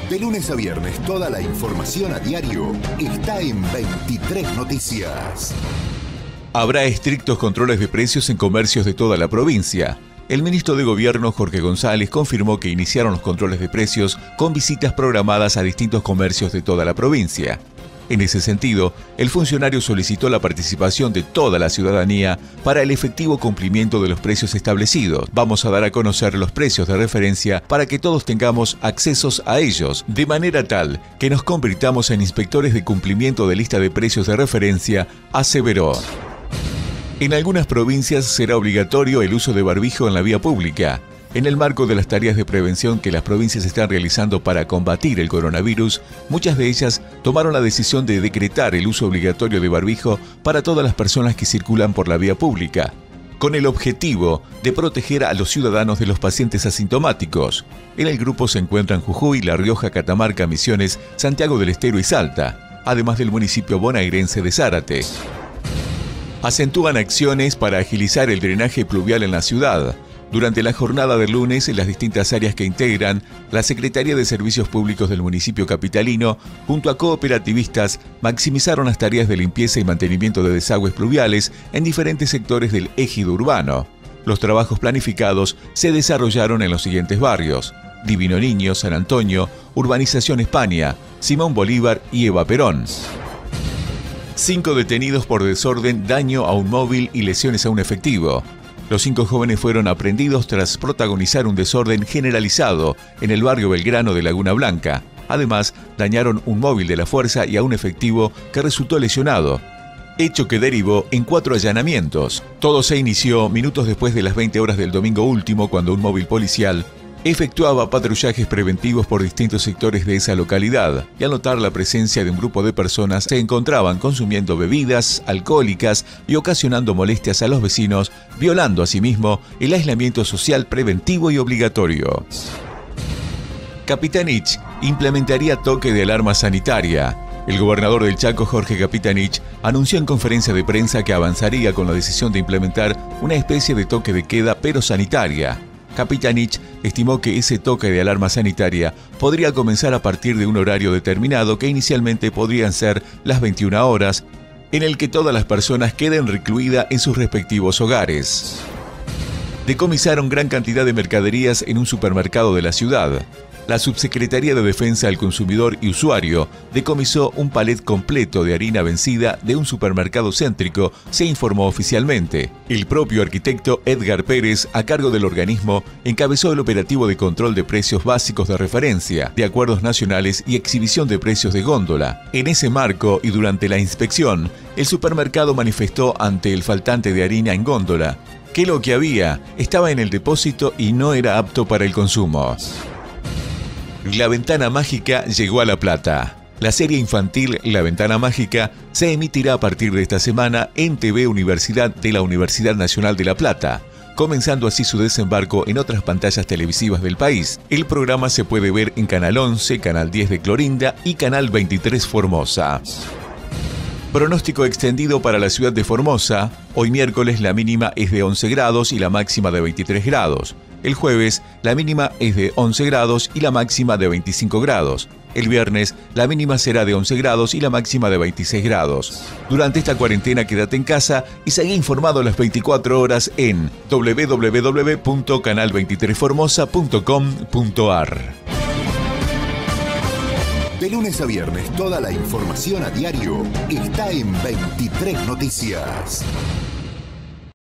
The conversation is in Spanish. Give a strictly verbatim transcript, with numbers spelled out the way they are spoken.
De lunes a viernes, toda la información a diario está en veintitrés Noticias. Habrá estrictos controles de precios en comercios de toda la provincia. El ministro de Gobierno, Jorge González, confirmó que iniciaron los controles de precios con visitas programadas a distintos comercios de toda la provincia. En ese sentido, el funcionario solicitó la participación de toda la ciudadanía para el efectivo cumplimiento de los precios establecidos. Vamos a dar a conocer los precios de referencia para que todos tengamos accesos a ellos, de manera tal que nos convirtamos en inspectores de cumplimiento de lista de precios de referencia, aseveró. En algunas provincias será obligatorio el uso de barbijo en la vía pública. En el marco de las tareas de prevención que las provincias están realizando para combatir el coronavirus, muchas de ellas tomaron la decisión de decretar el uso obligatorio de barbijo para todas las personas que circulan por la vía pública, con el objetivo de proteger a los ciudadanos de los pacientes asintomáticos. En el grupo se encuentran Jujuy, La Rioja, Catamarca, Misiones, Santiago del Estero y Salta, además del municipio bonaerense de Zárate. Acentúan acciones para agilizar el drenaje pluvial en la ciudad. Durante la jornada del lunes, en las distintas áreas que integran, la Secretaría de Servicios Públicos del municipio capitalino, junto a cooperativistas, maximizaron las tareas de limpieza y mantenimiento de desagües pluviales en diferentes sectores del ejido urbano. Los trabajos planificados se desarrollaron en los siguientes barrios: Divino Niño, San Antonio, Urbanización España, Simón Bolívar y Eva Perón. Cinco detenidos por desorden, daño a un móvil y lesiones a un efectivo. Los cinco jóvenes fueron aprehendidos tras protagonizar un desorden generalizado en el barrio Belgrano de Laguna Blanca. Además, dañaron un móvil de la fuerza y a un efectivo que resultó lesionado, hecho que derivó en cuatro allanamientos. Todo se inició minutos después de las veinte horas del domingo último, cuando un móvil policial efectuaba patrullajes preventivos por distintos sectores de esa localidad, y al notar la presencia de un grupo de personas se encontraban consumiendo bebidas alcohólicas y ocasionando molestias a los vecinos, violando asimismo el aislamiento social preventivo y obligatorio. Capitanich implementaría toque de alarma sanitaria. El gobernador del Chaco, Jorge Capitanich, anunció en conferencia de prensa que avanzaría con la decisión de implementar una especie de toque de queda pero sanitaria. Capitanich estimó que ese toque de alarma sanitaria podría comenzar a partir de un horario determinado que inicialmente podrían ser las veintiuna horas, en el que todas las personas queden recluidas en sus respectivos hogares. Decomisaron gran cantidad de mercaderías en un supermercado de la ciudad. La Subsecretaría de Defensa del Consumidor y Usuario decomisó un palet completo de harina vencida de un supermercado céntrico, se informó oficialmente. El propio arquitecto Edgar Pérez, a cargo del organismo, encabezó el operativo de control de precios básicos de referencia, de acuerdos nacionales y exhibición de precios de góndola. En ese marco y durante la inspección, el supermercado manifestó ante el faltante de harina en góndola que lo que había estaba en el depósito y no era apto para el consumo. La Ventana Mágica llegó a La Plata. La serie infantil La Ventana Mágica se emitirá a partir de esta semana en T V Universidad de la Universidad Nacional de La Plata, comenzando así su desembarco en otras pantallas televisivas del país. El programa se puede ver en Canal once, Canal diez de Clorinda y Canal veintitrés Formosa. Pronóstico extendido para la ciudad de Formosa. Hoy miércoles la mínima es de once grados y la máxima de veintitrés grados. El jueves la mínima es de once grados y la máxima de veinticinco grados. El viernes la mínima será de once grados y la máxima de veintiséis grados. Durante esta cuarentena quédate en casa y seguí informado las veinticuatro horas en doble u doble u doble u punto canal veintitrés formosa punto com punto a r. De lunes a viernes, toda la información a diario está en veintitrés Noticias.